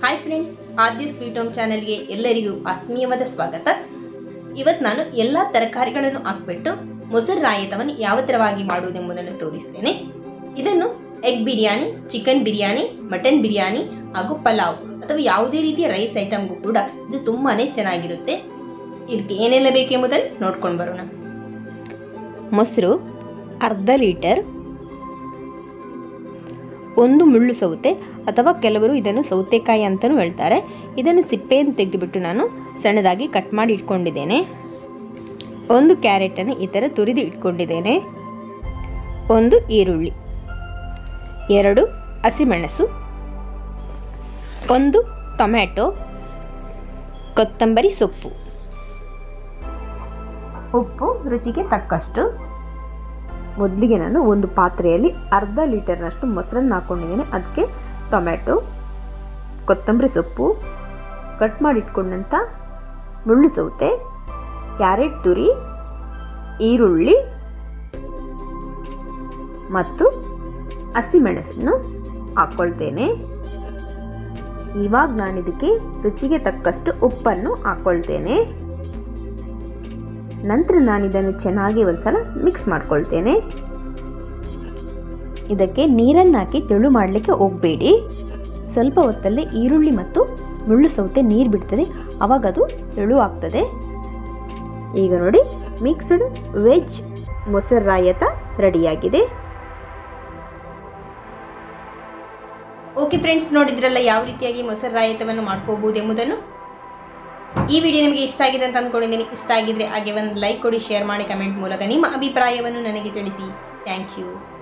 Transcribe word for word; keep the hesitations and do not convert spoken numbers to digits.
Hi friends, Aadya sweet home ಚಾನೆಲ್ಗೆ ಎಲ್ಲರಿಗೂ ಆತ್ಮೀಯವಾದ ಸ್ವಾಗತ. ಇವತ್ತು ನಾನು ಎಲ್ಲ ತರಕಾರಿಗಳನ್ನು ಹಾಕ್ಬಿಟ್ಟು ಮೊಸರು ರಾಯತವನ್ನು ಯಾವ ಥರವಾಗಿ ಮಾಡುವುದೆಂಬುದನ್ನು ತೋರಿಸ್ತೇನೆ. ಇದನ್ನು egg biryani, chicken biryani, mutton biryani ಹಾಗೂ ಪಲಾವ್ ಅಥವಾ ಯಾವುದೇ ರೀತಿಯ ರೈಸ್ ಐಟಮ್ಗೂ ಕೂಡ ಇದು ತುಂಬಾ ಚೆನ್ನಾಗಿರುತ್ತೆ. ಇದಕ್ಕೆ ಏನೆಲ್ಲ ಬೇಕೆಂಬುದನ್ನು ನೋಡ್ಕೊಂಡು ಬರೋಣ. ಮೊಸರು ಅರ್ಧ ಲೀಟರ್, ಒಂದು ಮುಳ್ಳು ಸೌತೆ ಅಥವಾ ಕೆಲವರು ಇದನ್ನು ಸೌತೆಕಾಯಿ ಅಂತಲೂ ಹೇಳ್ತಾರೆ. ಇದನ್ನು ಸಿಪ್ಪೆಯನ್ನು ತೆಗೆದುಬಿಟ್ಟು ನಾನು ಸಣ್ಣದಾಗಿ ಕಟ್ ಮಾಡಿ ಇಟ್ಕೊಂಡಿದ್ದೇನೆ. ಒಂದು ಕ್ಯಾರೆಟನ್ನು ಈ ಥರ ತುರಿದು ಇಟ್ಕೊಂಡಿದ್ದೇನೆ. ಒಂದು ಈರುಳ್ಳಿ, ಎರಡು ಹಸಿಮೆಣಸು, ಒಂದು ಟೊಮ್ಯಾಟೊ, ಕೊತ್ತಂಬರಿ ಸೊಪ್ಪು, ಉಪ್ಪು ರುಚಿಗೆ ತಕ್ಕಷ್ಟು. ಮೊದಲಿಗೆ ನಾನು ಒಂದು ಪಾತ್ರೆಯಲ್ಲಿ ಅರ್ಧ ಲೀಟರ್ನಷ್ಟು ಮೊಸರನ್ನು ಹಾಕ್ಕೊಂಡಿದ್ದೇನೆ. ಅದಕ್ಕೆ ಟೊಮ್ಯಾಟೊ, ಕೊತ್ತಂಬರಿ ಸೊಪ್ಪು, ಕಟ್ ಮಾಡಿಟ್ಕೊಂಡಂಥ ಮುಳ್ಳು ಸೌತೆ, ಕ್ಯಾರೆಟ್ ತುರಿ, ಈರುಳ್ಳಿ ಮತ್ತು ಹಸಿಮೆಣಸನ್ನು ಹಾಕ್ಕೊಳ್ತೇನೆ. ಇವಾಗ ನಾನು ಇದಕ್ಕೆ ರುಚಿಗೆ ತಕ್ಕಷ್ಟು ಉಪ್ಪನ್ನು ಹಾಕ್ಕೊಳ್ತೇನೆ. ನಂತರ ನಾನು ಇದನ್ನು ಚೆನ್ನಾಗಿ ಒಂದ್ಸಲ ಮಿಕ್ಸ್ ಮಾಡ್ಕೊಳ್ತೇನೆ. ಇದಕ್ಕೆ ನೀರನ್ನು ಹಾಕಿ ತೆಳು ಮಾಡಲಿಕ್ಕೆ ಹೋಗಬೇಡಿ. ಸ್ವಲ್ಪ ಹೊತ್ತಲ್ಲೇ ಈರುಳ್ಳಿ ಮತ್ತು ಮುಳ್ಳು ಸೌತೆ ನೀರು ಬಿಡ್ತದೆ, ಆವಾಗ ಅದು ತೆಳು ಆಗ್ತದೆ. ಈಗ ನೋಡಿ, ಮಿಕ್ಸ್ಡ್ ವೆಜ್ ಮೊಸರು ರಾಯತ ರೆಡಿಯಾಗಿದೆ. ಓಕೆ ಫ್ರೆಂಡ್ಸ್, ನೋಡಿದ್ರಲ್ಲ ಯಾವ ರೀತಿಯಾಗಿ ಮೊಸರು ರಾಯತವನ್ನು ಮಾಡ್ಕೋಬಹುದು ಎಂಬುದನ್ನು. ಈ ವಿಡಿಯೋ ನಿಮಗೆ ಇಷ್ಟ ಆಗಿದೆ ಅಂತ ಅಂದ್ಕೊಂಡಿದ್ದೀನಿ. ಇಷ್ಟ ಆಗಿದ್ರೆ ಹಾಗೆ ಒಂದು ಲೈಕ್ ಕೊಡಿ, ಶೇರ್ ಮಾಡಿ, ಕಮೆಂಟ್ ಮೂಲಕ ನಿಮ್ಮ ಅಭಿಪ್ರಾಯವನ್ನು ನನಗೆ ತಿಳಿಸಿ. Thank you.